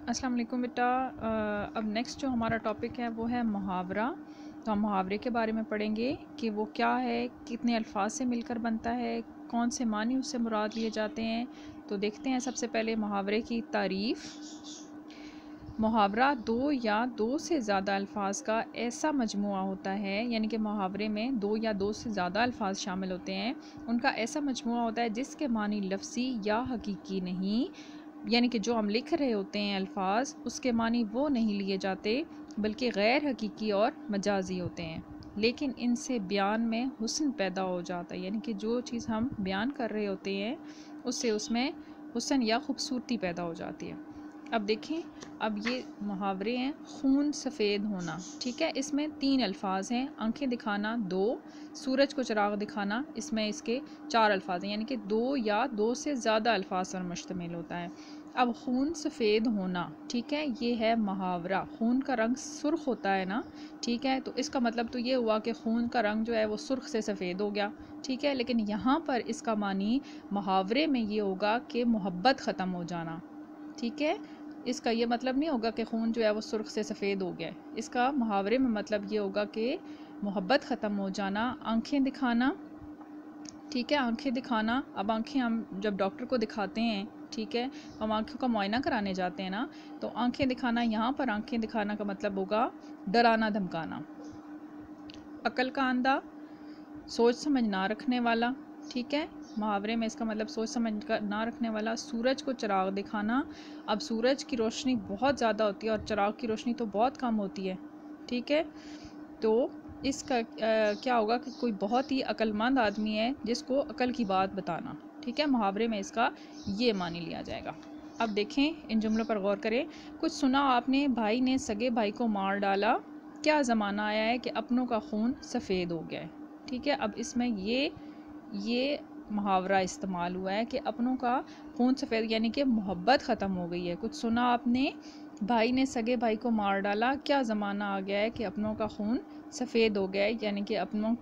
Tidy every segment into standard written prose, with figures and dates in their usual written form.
अस्सलाम वालेकुम बेटा। अब नेक्स्ट जो हमारा टॉपिक है वो है मुहावरा। तो हम मुहावरे के बारे में पढ़ेंगे कि वो क्या है, कितने अल्फाज से मिलकर बनता है, कौन से मानी उससे मुराद लिए जाते हैं। तो देखते हैं सबसे पहले मुहावरे की तारीफ़। मुहावरा दो या दो से ज़्यादा अल्फाज का ऐसा मजमुआ होता है, यानी कि मुहावरे में दो या दो से ज़्यादा अल्फाज शामिल होते हैं। उनका ऐसा मजमुआ होता है जिसके मानी लफ्ज़ी या हकीकी नहीं, यानी कि जो हम लिख रहे होते हैं अल्फाज उसके मानी वो नहीं लिए जाते बल्कि गैर हकीकी और मजाजी होते हैं, लेकिन इनसे बयान में हुस्न पैदा हो जाता है, यानी कि जो चीज़ हम बयान कर रहे होते हैं उससे उसमें हुस्न या ख़ूबसूरती पैदा हो जाती है। अब देखें, अब ये मुहावरे हैं। खून सफ़ेद होना, ठीक है, इसमें तीन अल्फाज हैं। आंखें दिखाना दो, सूरज को चिराग दिखाना, इसमें इसके चार अल्फाज हैं, यानी कि दो या दो से ज़्यादा अल्फाज पर मुश्तमिल होता है। अब खून सफ़ेद होना, ठीक है, ये है मुहावरा। खून का रंग सुर्ख होता है ना, ठीक है, तो इसका मतलब तो ये हुआ कि खून का रंग जो है वो सुर्ख से सफ़ेद हो गया, ठीक है। लेकिन यहाँ पर इसका मानी मुहावरे में ये होगा कि मोहब्बत ख़त्म हो जाना, ठीक है। इसका ये मतलब नहीं होगा कि खून जो है वो सुर्ख से सफ़ेद हो गया। इसका मुहावरे में मतलब ये होगा कि मोहब्बत ख़त्म हो जाना। आंखें दिखाना, ठीक है, आंखें दिखाना। अब आंखें हम जब डॉक्टर को दिखाते हैं, ठीक है, हम आंखों का मुआयना कराने जाते हैं ना, तो आंखें दिखाना, यहाँ पर आंखें दिखाना का मतलब होगा डराना धमकाना। अकल का अंधा, सोच समझ ना रखने वाला, ठीक है, मुहावरे में इसका मतलब सोच समझ कर ना रखने वाला। सूरज को चिराग दिखाना, अब सूरज की रोशनी बहुत ज़्यादा होती है और चिराग की रोशनी तो बहुत कम होती है, ठीक है। तो इसका क्या होगा कि कोई बहुत ही अक्लमंद आदमी है जिसको अकल की बात बताना, ठीक है, मुहावरे में इसका ये मानी लिया जाएगा। अब देखें, इन जुमलों पर गौर करें। कुछ सुना आपने, भाई ने सगे भाई को मार डाला, क्या ज़माना आया है कि अपनों का खून सफ़ेद हो गया है, ठीक है। अब इसमें ये मुहावरा इस्तेमाल हुआ है कि अपनों का खून सफ़ेद, यानी कि मोहब्बत ख़त्म हो गई है। कुछ सुना आपने, भाई ने सगे भाई को मार डाला, क्या ज़माना आ गया है कि अपनों का खून सफ़ेद हो गया है, यानी कि अपनों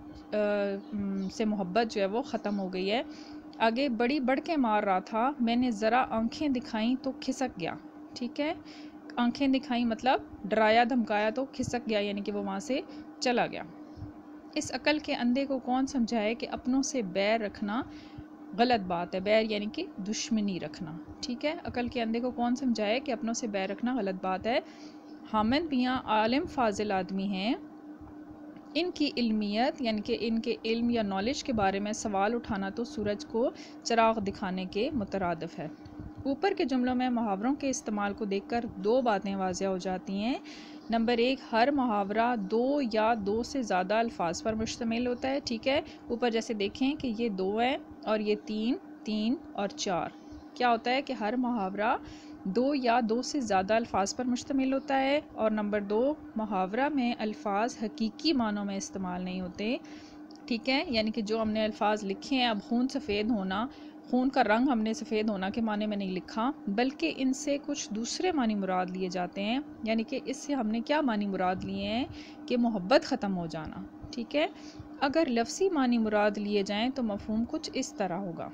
से मोहब्बत जो है वो ख़त्म हो गई है। आगे, बड़ी बढ़ के मार रहा था, मैंने ज़रा आंखें दिखाई तो खिसक गया, ठीक है। आंखें दिखाई मतलब डराया धमकाया तो खिसक गया, यानी कि वो वहाँ से चला गया। इस अकल के अंधे को कौन समझाए कि अपनों से बैर रखना गलत बात है। बैर यानी कि दुश्मनी रखना, ठीक है। अकल के अंधे को कौन समझाए कि अपनों से बैर रखना गलत बात है। हामिद मियाँ आलिम फाजिल आदमी हैं, इनकी इल्मियत यानी कि इनके इल्म या नॉलेज के बारे में सवाल उठाना तो सूरज को चिराग दिखाने के मुतरादिफ है। ऊपर के जुमलों में मुहावरों के इस्तेमाल को देखकर दो बातें वाज़िह हो जाती हैं। नंबर एक, हर मुहावरा दो या दो से ज़्यादा अल्फाज पर मुश्तमिल होता है, ठीक है। ऊपर जैसे देखें कि ये दो है और ये तीन, तीन और चार। क्या होता है कि हर मुहावरा दो या दो से ज़्यादा अल्फाज पर मुश्तमिल होता है। और नंबर दो, मुहावरा में अल्फाज हकीकी मानों में इस्तेमाल नहीं होते, ठीक है, यानी कि जो हमने अल्फाज लिखे हैं। अब खून सफ़ेद होना, खून का रंग हमने सफ़ेद होना के माने में नहीं लिखा, बल्कि इनसे कुछ दूसरे मानी मुराद लिए जाते हैं, यानी कि इससे हमने क्या मानी मुराद लिए हैं कि मोहब्बत ख़त्म हो जाना, ठीक है। अगर लफ्ज़ी मानी मुराद लिए जाएँ तो मफ़हूम कुछ इस तरह होगा।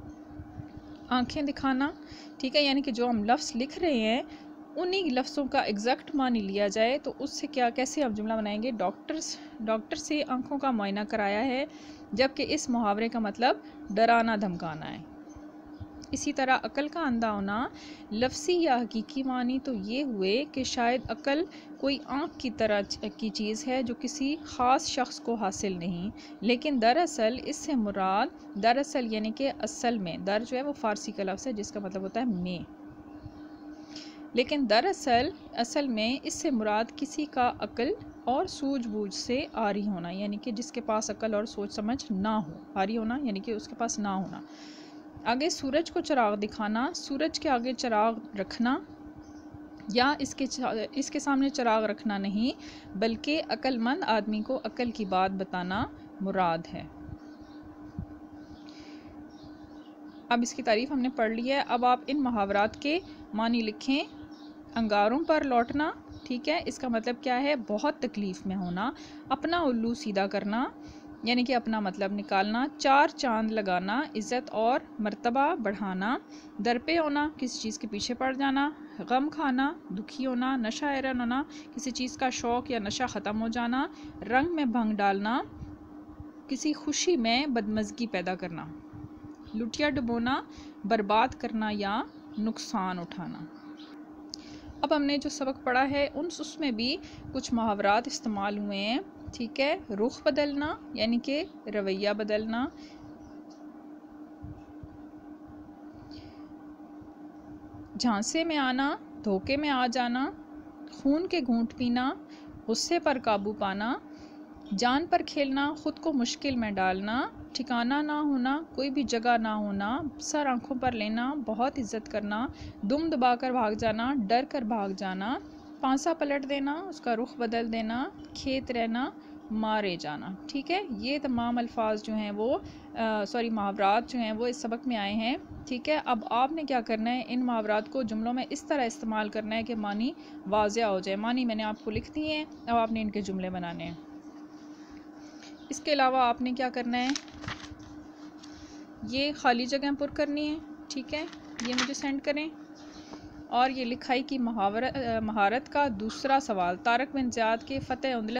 आंखें दिखाना, ठीक है, यानी कि जो हम लफ्ज़ लिख रहे हैं उन्हीं लफ्ज़ों का एग्जैक्ट मानी लिया जाए तो उससे क्या, कैसे हम जुमला बनाएंगे। डॉक्टर से आंखों का मुआयना कराया है, जबकि इस मुहावरे का मतलब डराना धमकाना है। इसी तरह अकल का अंधा होना, लफ्ज़ी या हकीकी मानी तो ये हुए कि शायद अकल कोई आँख की तरह की चीज़ है जो किसी ख़ास शख्स को हासिल नहीं, लेकिन दरअसल इससे मुराद, दरअसल यानी कि असल में, दर जो है वो फ़ारसी का लफ्ज़ है जिसका मतलब होता है में, लेकिन दरअसल असल में इससे मुराद किसी का अक्ल और सूझबूझ से आरी होना, यानी कि जिसके पास अक्ल और सोच समझ ना हो। आरी होना यानी कि उसके पास ना होना। आगे, सूरज को चिराग दिखाना, सूरज के आगे चिराग रखना या इसके सामने चिराग रखना नहीं, बल्कि अक्लमंद आदमी को अक्ल की बात बताना मुराद है। अब इसकी तारीफ़ हमने पढ़ ली है। अब आप इन मुहावरात के मानी लिखें। अंगारों पर लौटना, ठीक है, इसका मतलब क्या है, बहुत तकलीफ़ में होना। अपना उल्लू सीधा करना, यानी कि अपना मतलब निकालना। चार चांद लगाना, इज़्ज़त और मर्तबा बढ़ाना। दर पे होना, किसी चीज़ के पीछे पड़ जाना। गम खाना, दुखी होना। नशा हैरन होना, किसी चीज़ का शौक़ या नशा ख़त्म हो जाना। रंग में भंग डालना, किसी खुशी में बदमज़गी पैदा करना। लुटिया डुबोना, बर्बाद करना या नुकसान उठाना। अब हमने जो सबक पढ़ा है उसमें भी कुछ मुहावरात इस्तेमाल हुए हैं, ठीक है। रुख बदलना यानी कि रवैया बदलना। झांसे में आना, धोखे में आ जाना। खून के घूंट पीना, गुस्से पर काबू पाना। जान पर खेलना, ख़ुद को मुश्किल में डालना। ठिकाना ना होना, कोई भी जगह ना होना। सर आँखों पर लेना, बहुत इज्जत करना। दुम दबा कर भाग जाना, डर कर भाग जाना। पांसा पलट देना, उसका रुख बदल देना। खेत रहना, मारे जाना। ठीक है, ये तमाम अल्फाज जो हैं वो मुहावरात जो हैं वो इस सबक में आए हैं। ठीक है, अब आपने क्या करना है, इन मुहावरात को जुमलों में इस तरह इस्तेमाल करना है कि मानी वाज़िया हो जाए। मानी मैंने आपको लिख दिए हैं, अब आपने इनके जुमले बनाने हैं। इसके अलावा आपने क्या करना है, ये खाली जगह पुर करनी है। ठीक है, ये मुझे सेंड करें। और ये लिखाई की महारत का दूसरा सवाल, तारक बिन ज़ियाद के फ़तेह